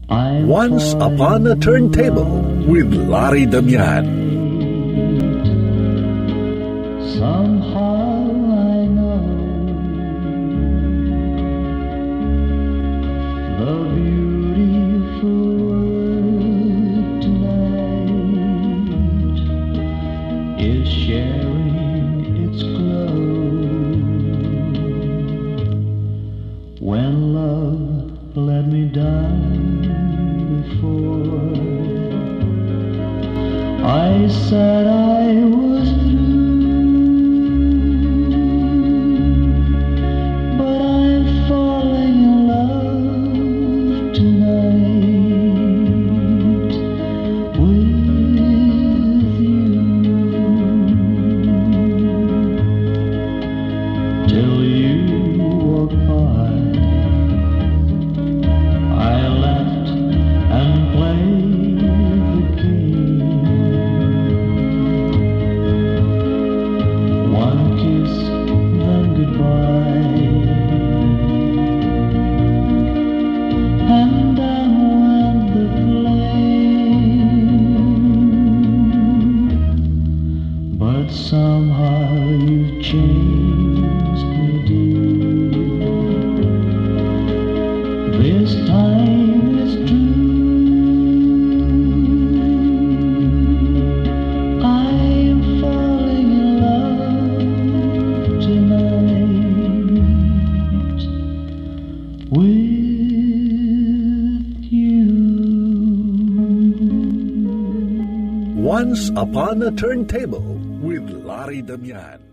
Once upon a turntable with Larry Damian. Somehow I know the beautiful word tonight is sharing its glow. When love let me down before, I said I was through, but I'm falling in love tonight with you. Till you walk by, I laughed and played the game. One kiss, then goodbye, and then went the flame. But somehow you've changed me, dear. This time is true. I'm falling in love tonight with you. Once upon a turntable with Larry Damian.